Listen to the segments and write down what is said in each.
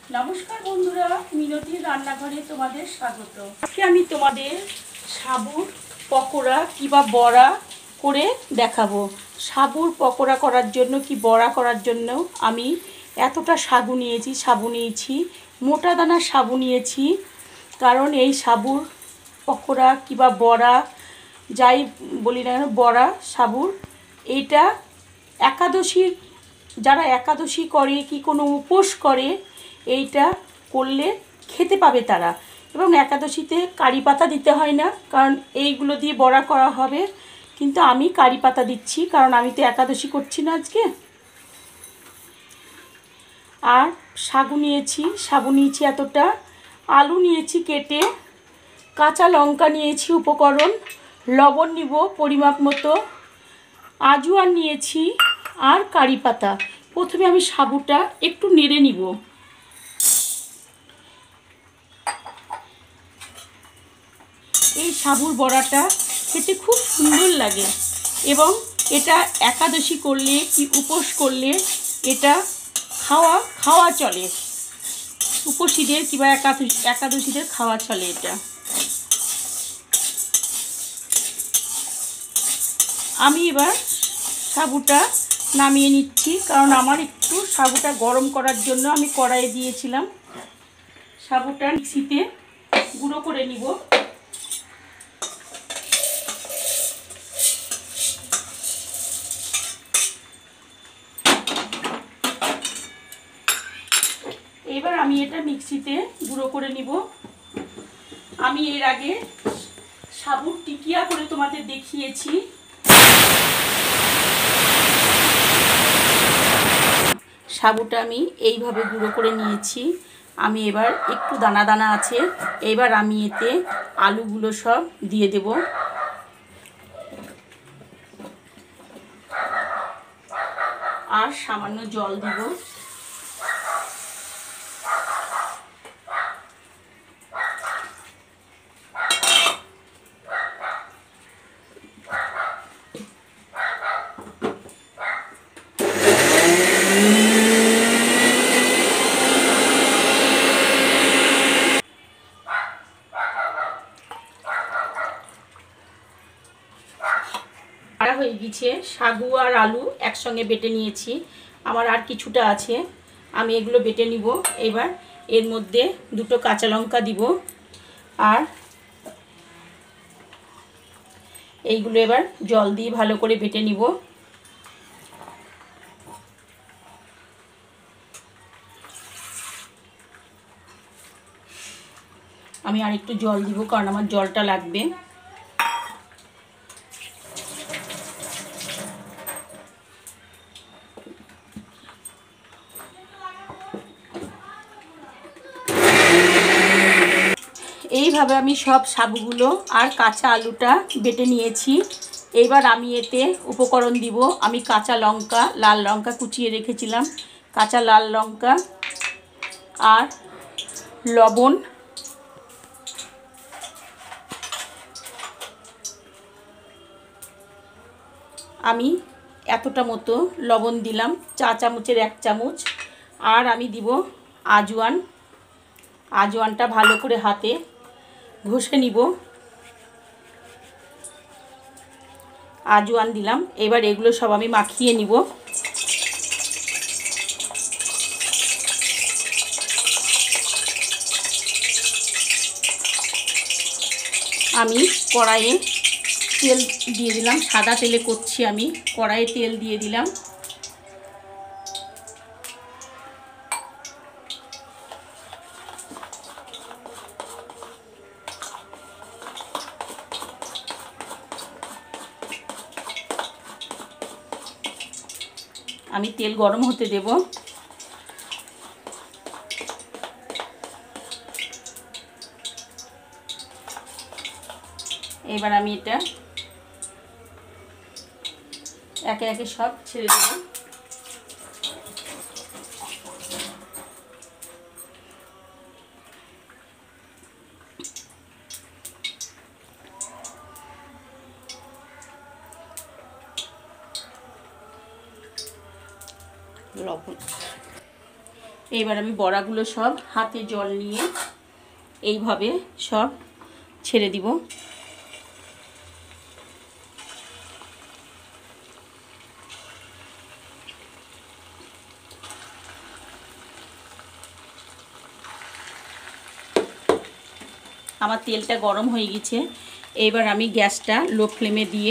নমস্কার বন্ধুরা, মিনতির রান্নাঘরে তোমাদের স্বাগত। আজকে আমি তোমাদের সাবুর পকোড়া কিংবা বড়া করে দেখাবো। সাবুর পকোড়া করার জন্য কি বড়া করার জন্য আমি এতটা সাবু নিয়েছি, মোটা দানার সাবু নিয়েছি। কারণ এই সাবুর পকোড়া কিংবা বড়া যাই বলি না কেন, বড়া সাবুর এইটা একাদশীর যারা একাদশী করে কি কোনো উপোস করে এইটা করলে খেতে পাবে তারা। এবং একাদশীতে কারি পাতা দিতে হয় না, কারণ এইগুলো দিয়ে বড়া করা হবে। কিন্তু আমি কারি পাতা দিচ্ছি, কারণ আমি তো একাদশী করছি না আজকে। আর সাবু নিয়েছি এতটা, আলু নিয়েছি কেটে, কাঁচা লঙ্কা নিয়েছি উপকরণ, লবণ নিব পরিমাপ মতো, আজওয়ান নিয়েছি আর কারি পাতা। প্রথমে আমি সাবুটা একটু নেড়ে নিব। এই সাবুর বড়াটা খেতে খুব সুন্দর লাগে এবং এটা একাদশী করলে কি উপোস করলে এটা খাওয়া চলে। উপোসীদের কিংবা একাদশীদের খাওয়া চলে এটা। আমি এবার সাবুটা নামিয়ে নিচ্ছি, কারণ আমার একটু সাবুটা গরম করার জন্য আমি কড়াইয়ে দিয়েছিলাম। সাবুটা মিক্সিতে গুঁড়ো করে নিব। এবার আমি এটা মিক্সিতে গুঁড়ো করে নিব। আমি এর আগে সাবুর টিকিয়া করে তোমাদের দেখিয়েছি। সাবুটা আমি এইভাবে গুঁড়ো করে নিয়েছি। আমি এবার একটু দানা দানা আছে, এবার আমি এতে আলুগুলো সব দিয়ে দেব। আর সামান্য জল দিব। হয়ে গেছে, সাগু আর আলু একসঙ্গে বেটে নিয়েছি। আমার আর কিছুটা আছে, আমি এগুলো বেটে নিব। এবার এর মধ্যে দুটো কাঁচা লঙ্কা দিব আর এইগুলো এবার জল দিয়ে ভালো করে বেটে নিব। আমি আর একটু জল দিব, কারণ আমার জলটা লাগবে। এইভাবে আমি সব সাবুগুলো আর কাঁচা আলুটা বেটে নিয়েছি। এবার আমি এতে উপকরণ দিব। আমি কাঁচা লঙ্কা, লাল লঙ্কা কুচিয়ে রেখেছিলাম, কাঁচা লাল লঙ্কা আর লবণ, আমি এতটা মতো লবণ দিলাম, চা চামচের 1 চামচ। আর আমি দিব আজওয়ানটা ভালো করে হাতে ঘষে নিব। আজওয়ান দিলাম। এবার এগুলো সব আমি মাখিয়ে নিব। আমি কড়াইয়ে তেল দিয়ে দিলাম, সাদা তেলে করছি আমি। কড়াইয়ে তেল দিয়ে দিলাম। আমি তেল গরম হতে দেব। এবার আমি এটা একে একে সব ছেড়ে দেব। লবণ এবার আমি বড়াগুলো সব হাতে জল নিয়ে এইভাবে সব ছেড়ে দিব। আমার তেলটা গরম হয়ে গেছে। এবার আমি গ্যাসটা লো ফ্লেমে দিয়ে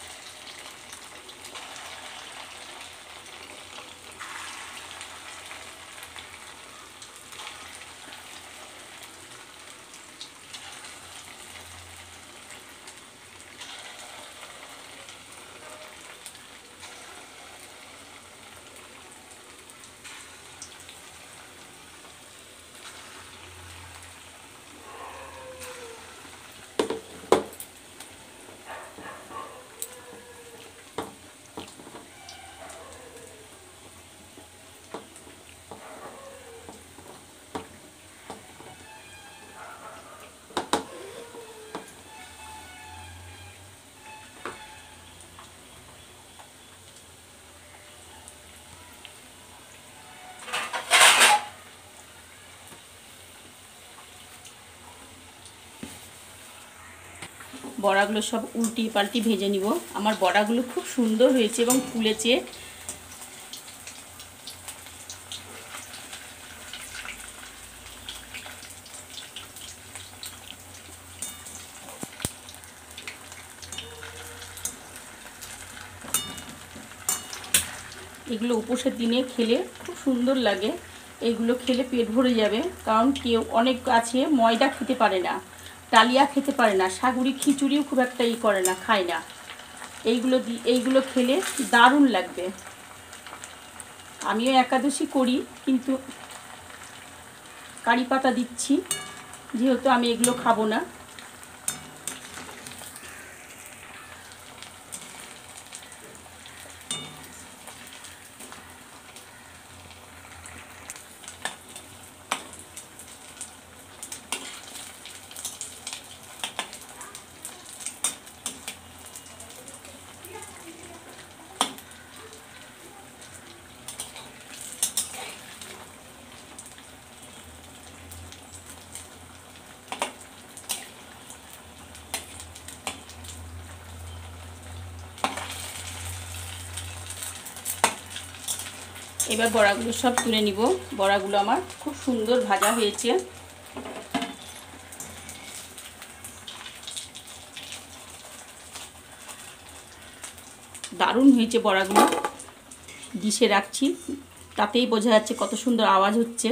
বড়াগুলো সব উল্টি পাল্টি ভেজে নিব। আমার বড়াগুলো খুব সুন্দর হয়েছে এবং ফুলেছে। এগুলো উপোসের দিনে খেলে খুব সুন্দর লাগে। এগুলো খেলে পেট ভরে যাবে। কারণ কেউ অনেক আছে ময়দা খেতে পারে না, ডালিয়া খেতে পারে না, সাগুরি খিচুড়িও খুব একটা করে না, খায় না। এইগুলো খেলে দারুণ লাগবে। আমিও একাদশী করি, কিন্তু কারি পাতা দিচ্ছি যেহেতু আমি এগুলো খাবো না। এবার বড়াগুলো সব তুলে নিব। বড়াগুলো আমার খুব সুন্দর ভাজা হয়েছে। দারুণ হয়েছে বড়াগুলো। ডিশে রাখছি, তাতেই বোঝা যাচ্ছে কত সুন্দর আওয়াজ হচ্ছে।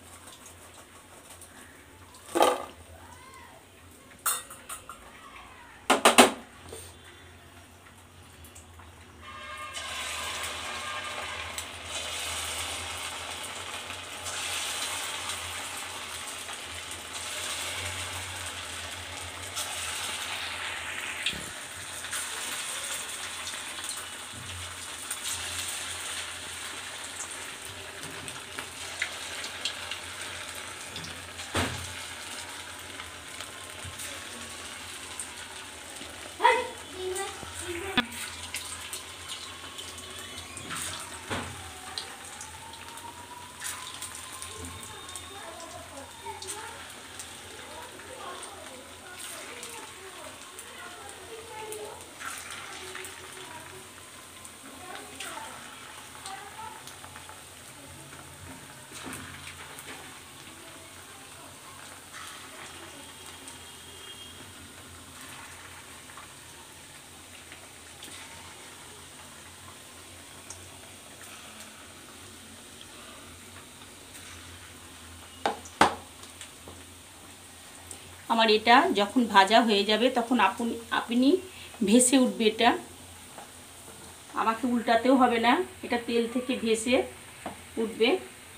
আমার এটা যখন ভাজা হয়ে যাবে তখন আপনি ভেসে উঠবে। এটা আমাকে উল্টাতেও হবে না, এটা তেল থেকে ভেসে উঠবে।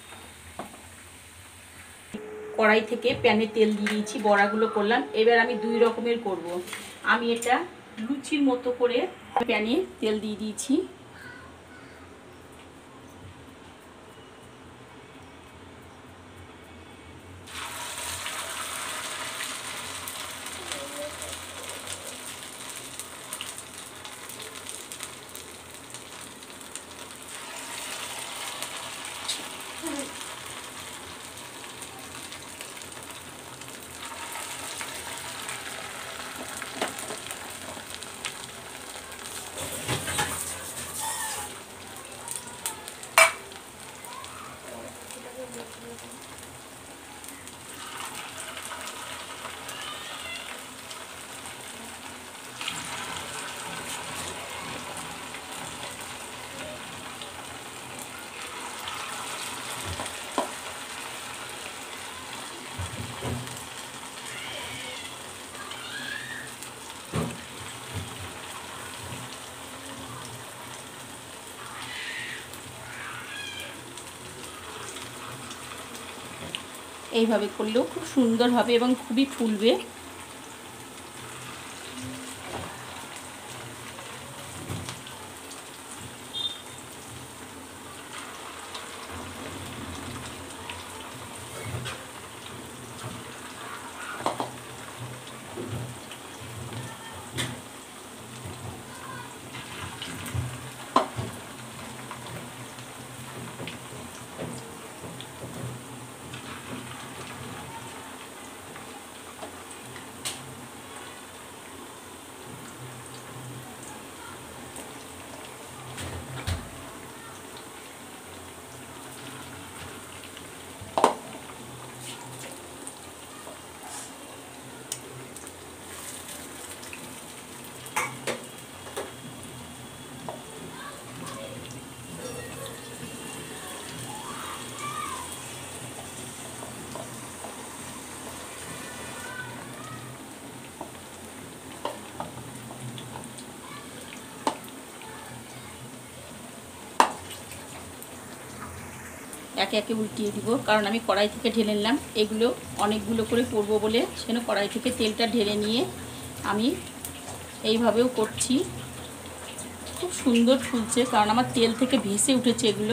কড়াই থেকে প্যানে তেল দিয়ে দিয়েছি, বড়াগুলো করলাম। এবার আমি দুই রকমের করব। আমি এটা লুচির মতো করে প্যানে তেল দিয়ে দিয়েছি। এইভাবে করলেও খুব সুন্দর হবে এবং খুবই ফুলবে। একে একে উল্টিয়ে দিব, কারণ আমি কড়াই থেকে ঢেলে নিলাম। এগুলো অনেকগুলো করে করব বলে সেজন্য কড়াই থেকে তেলটা ঢেলে নিয়ে আমি এইভাবেও করছি। খুব সুন্দর ফুলছে, কারণ আমার তেল থেকে ভেসে উঠেছে এগুলো।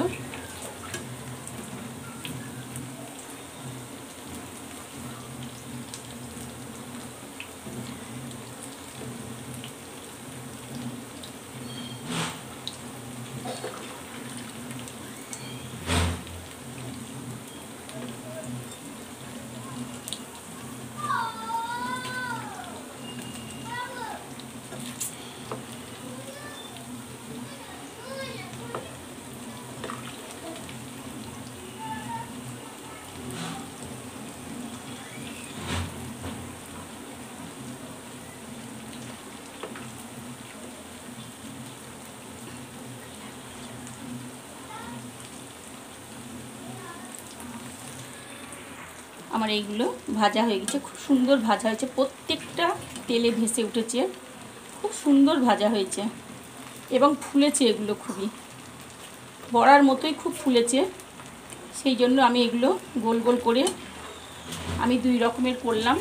আমার এইগুলো ভাজা হয়ে গেছে, খুব সুন্দর ভাজা হয়েছে, প্রত্যেকটা তেলে ভেসে উঠেছে, খুব সুন্দর ভাজা হয়েছে এবং ফুলেছে। এগুলো খুবই বড়ার মতোই খুব ফুলেছে, সেই জন্য আমি এগুলো গোল গোল করে আমি 2 রকমের করলাম।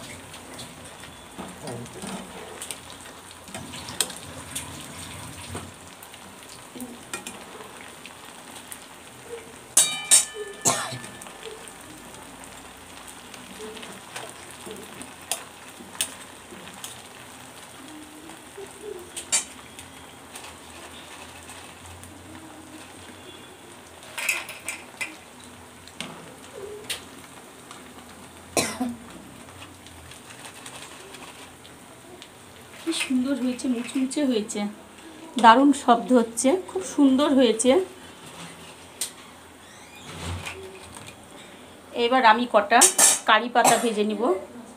কি সুন্দর হয়েছে, মুচমুচে হয়েছে, দারুণ শব্দ হচ্ছে, খুব সুন্দর হয়েছে। এবার আমি কটা কারি পাতা ভেজে নিব।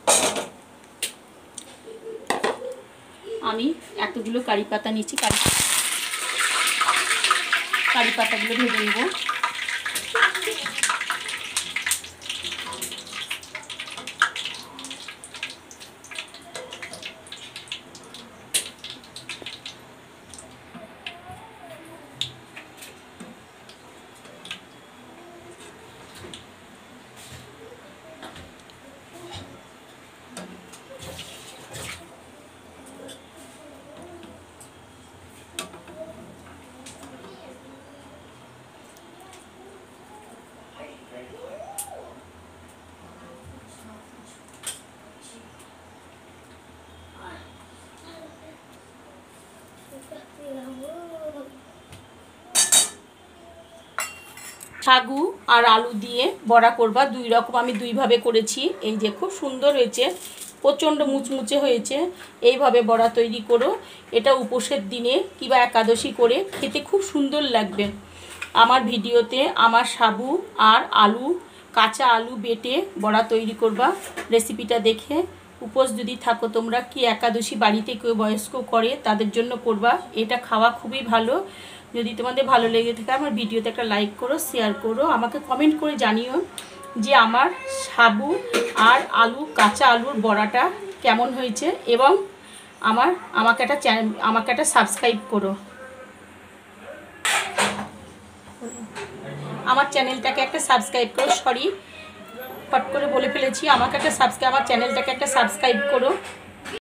আমি এতগুলো কারি পাতা নিচ্ছি, কারি পাতাগুলো ভেজে নিব। সাগু আর আলু দিয়ে বড়া করবা, 2 রকম আমি 2 ভাবে করেছি। এই যে খুব সুন্দর হয়েছে, প্রচণ্ড মুচমুচে হয়েছে। এইভাবে বড়া তৈরি করো, এটা উপোসের দিনে কিংবা একাদশী করে খেতে খুব সুন্দর লাগবে। আমার ভিডিওতে আমার সাবু আর আলু কাঁচা আলু বেটে বড়া তৈরি করবা রেসিপিটা দেখে। উপোস যদি থাকো তোমরা, কি একাদশী বাড়িতে কেউ বয়স্ক করে তাদের জন্য করবা। এটা খাওয়া খুবই ভালো। যদি তোমাদের ভালো লেগে থাকে আমার ভিডিওতে একটা লাইক করো, শেয়ার করো, আমাকে কমেন্ট করে জানিও যে আমার সাবু আর কাঁচা আলুর বড়াটা কেমন হয়েছে, এবং আমাকে একটা সাবস্ক্রাইব করো। আমার চ্যানেলটাকে একটা সাবস্ক্রাইব করো। সরি, ফট করে বলে ফেলেছি, আমার চ্যানেলটাকে একটা সাবস্ক্রাইব করো।